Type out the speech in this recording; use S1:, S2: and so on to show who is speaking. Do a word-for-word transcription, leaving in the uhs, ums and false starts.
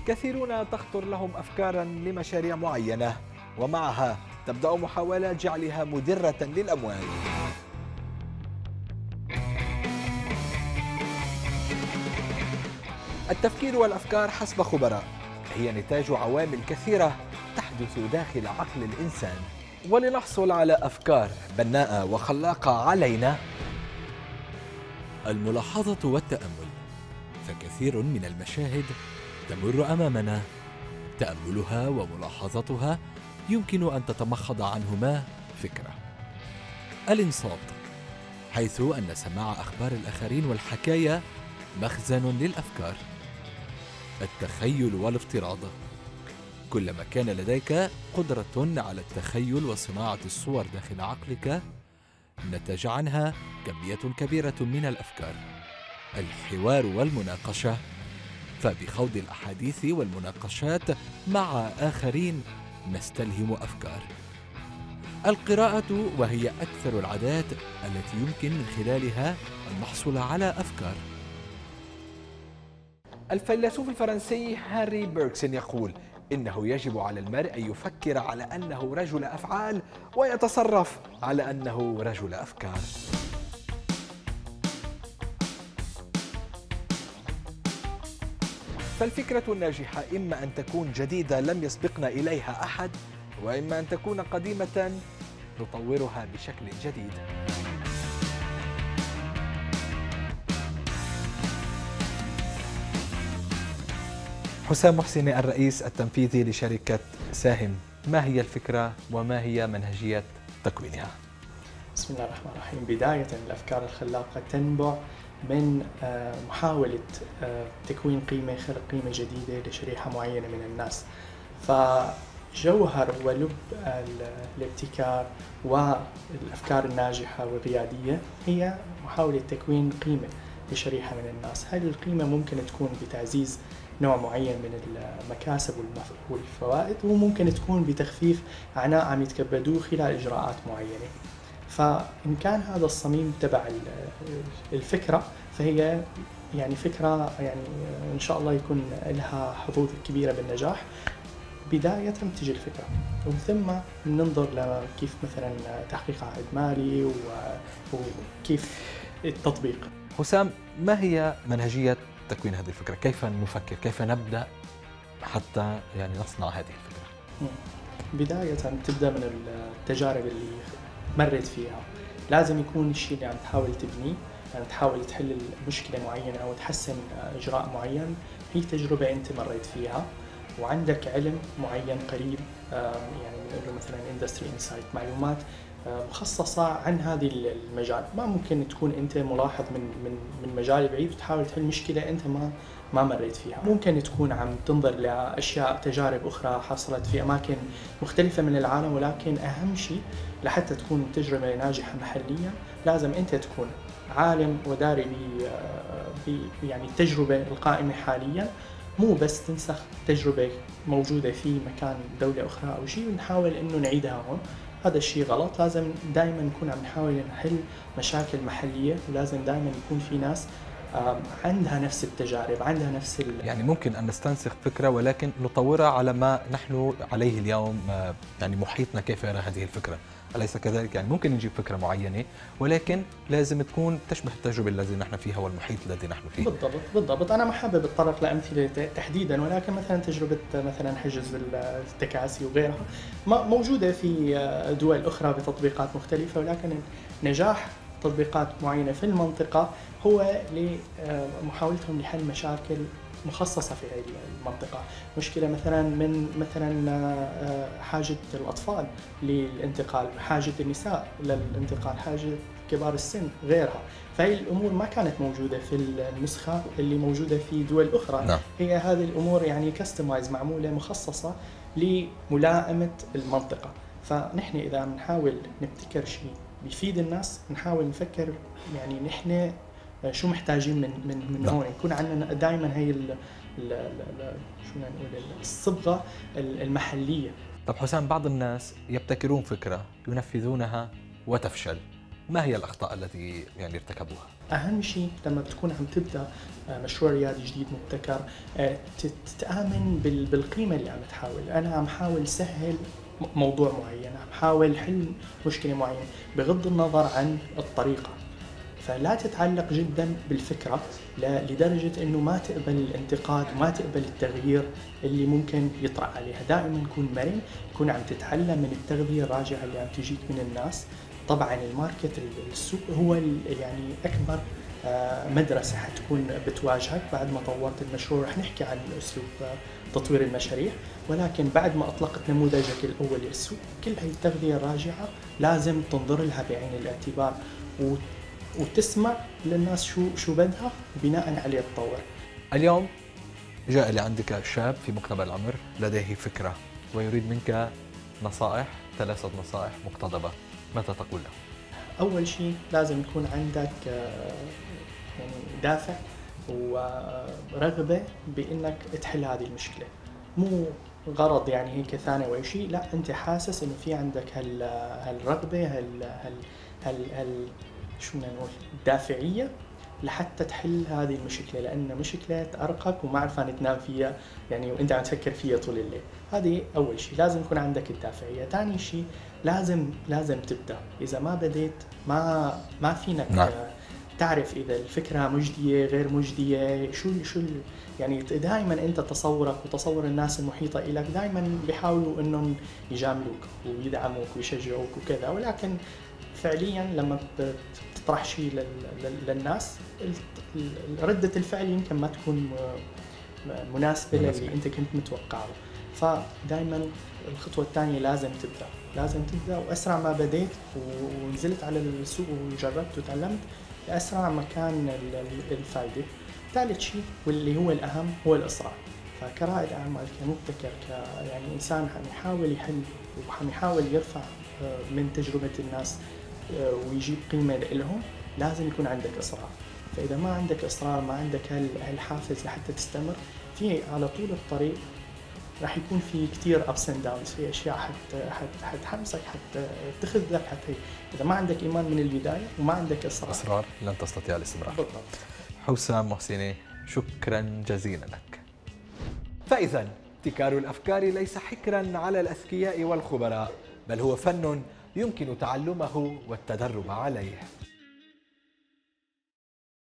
S1: كثيرون تخطر لهم أفكارا لمشاريع معينة، ومعها تبدأ محاولات جعلها مدرة للأموال. التفكير والأفكار حسب خبراء هي نتاج عوامل كثيرة تحدث داخل عقل الإنسان، ولنحصل على أفكار بناءة وخلاقة علينا
S2: الملاحظة والتأمل، فكثير من المشاهد تمر أمامنا، تأملها وملاحظتها يمكن أن تتمخض عنهما فكرة. الإنصات، حيث أن سماع أخبار الآخرين والحكاية مخزن للأفكار. التخيل والافتراض، كلما كان لديك قدرة على التخيل وصناعة الصور داخل عقلك نتج عنها كمية كبيرة من الأفكار. الحوار والمناقشة، فبخوض الأحاديث والمناقشات مع آخرين نستلهم أفكار. القراءة، وهي أكثر العادات التي يمكن من خلالها أن نحصل على أفكار.
S1: الفيلسوف الفرنسي هنري بيرغسون يقول إنه يجب على المرء أن يفكر على أنه رجل أفعال ويتصرف على أنه رجل أفكار. فالفكرة الناجحة إما أن تكون جديدة لم يسبقنا إليها أحد، وإما أن تكون قديمة نطورها بشكل جديد. حسام محسني، الرئيس التنفيذي لشركة ساهم، ما هي الفكرة وما هي منهجية تكوينها؟
S3: بسم الله الرحمن الرحيم. بداية، الأفكار الخلاقة تنبع من محاولة تكوين قيمة، خلق قيمة جديدة لشريحة معينة من الناس. فجوهر ولب الابتكار والأفكار الناجحة والريادية هي محاولة تكوين قيمة لشريحة من الناس. هذه القيمة ممكن تكون بتعزيز نوع معين من المكاسب والفوائد، وممكن تكون بتخفيف عناء عم يتكبدوه خلال إجراءات معينة. فإن كان هذا الصميم تبع الفكرة فهي يعني فكرة يعني إن شاء الله يكون لها حظوظ كبيرة بالنجاح. بداية تجي الفكرة، ومن ثم ننظر لكيف مثلا تحقيق عائد مالي وكيف التطبيق.
S1: حسام، ما هي منهجية تكوين هذه الفكرة؟ كيف نفكر؟ كيف نبدأ حتى يعني نصنع هذه الفكرة؟
S3: بداية تبدأ من التجارب اللي مرت فيها. لازم يكون الشيء اللي عم تحاول تبنيه، يعني تحاول تحل مشكلة معينة أو تحسن إجراء معين، هي تجربة أنت مريت فيها وعندك علم معين قريب، يعني نقول مثلا industry insight، معلومات مخصصة عن هذه المجال. ما ممكن تكون أنت ملاحظ من من من مجال بعيد وتحاول تحل مشكلة أنت ما ما مريت فيها. ممكن تكون عم تنظر لأشياء، تجارب أخرى حصلت في أماكن مختلفة من العالم، ولكن أهم شيء لحتى تكون تجربة ناجحة محليا لازم أنت تكون عالم وداري ب يعني التجربة القائمة حاليا، مو بس تنسخ تجربة موجودة في مكان دولة أخرى أو شيء ونحاول إنه نعيدها هون. هذا الشيء غلط. لازم دائما نكون عم نحاول نحل مشاكل محلية، ولازم دائما يكون في ناس عندها نفس التجارب، عندها نفس ال...
S1: يعني ممكن أن نستنسخ فكرة ولكن نطورها على ما نحن عليه اليوم، يعني محيطنا كيف يرى هذه الفكرة، أليس كذلك؟ يعني ممكن نجيب فكرة معينة ولكن لازم تكون تشبه التجربة التي نحن فيها والمحيط الذي نحن فيه.
S3: بالضبط بالضبط. أنا ما حابب أتطرق لأمثلة تحديدا، ولكن مثلا تجربة مثلا حجز التكاسي وغيرها موجودة في دول أخرى بتطبيقات مختلفة، ولكن نجاح تطبيقات معينة في المنطقة هو لمحاولتهم لحل مشاكل مخصصة في هذه المنطقة. مشكلة مثلا من مثلا حاجة الأطفال للانتقال، حاجة النساء للانتقال، حاجة كبار السن، غيرها. فهي الأمور ما كانت موجودة في النسخة اللي موجودة في دول أخرى.
S1: نعم.
S3: هي هذه الأمور يعني كاستمايز، معمولة مخصصة لملائمة المنطقة. فنحن إذا بنحاول نبتكر شيء بيفيد الناس، نحاول نفكر يعني نحن شو محتاجين من من من هون، يكون عندنا دائما هي ال ال شو نقول الصبغة المحلية.
S1: طب حسام، بعض الناس يبتكرون فكرة ينفذونها وتفشل، ما هي الأخطاء التي يعني ارتكبوها؟
S3: أهم شيء لما بتكون عم تبدأ مشروع ريادي جديد مبتكر، تتآمن بالقيمة اللي عم تحاول. أنا عم حاول سهل موضوع معين، عم حاول حل مشكلة معينة بغض النظر عن الطريقة. فلا تتعلق جدا بالفكرة لدرجة أنه ما تقبل الانتقاد وما تقبل التغيير اللي ممكن يطرأ عليها. دائما كون مرن، كون عم تتعلم من التغذية الراجعة اللي عم تجيك من الناس. طبعا الماركت، السوق هو يعني أكبر مدرسة حتكون بتواجهك بعد ما طورت المشروع. رح نحكي عن أسلوب تطوير المشاريع، ولكن بعد ما أطلقت نموذجك الأول للسوق، كل هاي التغذية الراجعة لازم تنظر لها بعين الاعتبار وتسمع للناس شو شو بدها بناء عليه تطور.
S1: اليوم جاء لعندك شاب في مقتبل العمر لديه فكرة ويريد منك نصائح، ثلاثة نصائح مقتضبة، ماذا تقول له؟
S3: أول شيء لازم يكون عندك يعني دافع ورغبة بأنك تحل هذه المشكلة، مو غرض يعني هيك ثانوي شيء، لا أنت حاسس إنه في عندك هال هالرغبة هال هال هال, هال شو بدنا نقول الدافعية لحتى تحل هذه المشكلة، لأن مشكلة تأرقك وما عرفان تنام فيها يعني وأنت عم تفكر فيها طول الليل. هذه أول شيء، لازم يكون عندك الدافعية. ثاني شيء لازم لازم تبدأ. إذا ما بديت ما ما فينك نعم. تعرف إذا الفكرة مجدية غير مجدية، شو شو يعني. دائما أنت تصورك وتصور الناس المحيطة إليك دائما بيحاولوا إنهم يجاملوك ويدعموك ويشجعوك وكذا، ولكن فعليا لما تطرح شيء للناس ردة الفعل يمكن ما تكون مناسبة للي أنت كنت متوقعه. فدائما الخطوة الثانية لازم تبدأ، لازم تبدأ، وأسرع ما بديت ونزلت على السوق وجربت وتعلمت لأسرع ما كان الفائدة. ثالث شيء واللي هو الأهم هو الإصرار. فكرائد أعمال كمبتكر يعني إنسان عم يحاول يحل وعم يحاول يرفع من تجربة الناس ويجيب قيمة لهم، لازم يكون عندك إصرار. فإذا ما عندك إصرار، ما عندك هالحافز لحتى تستمر في على طول الطريق، راح يكون في كتير ups and downs، في أشياء حت حت حتحمسك حتى تخذك حتى. إذا ما عندك إيمان من البداية وما عندك إصرار
S1: إصرار لن تستطيع الاستمرار.
S3: بالضبط.
S1: حسام محسني، شكرا جزيلا لك.
S2: فإذا ابتكار الأفكار ليس حكرا على الأذكياء والخبراء، بل هو فن يمكن تعلمه والتدرب عليه.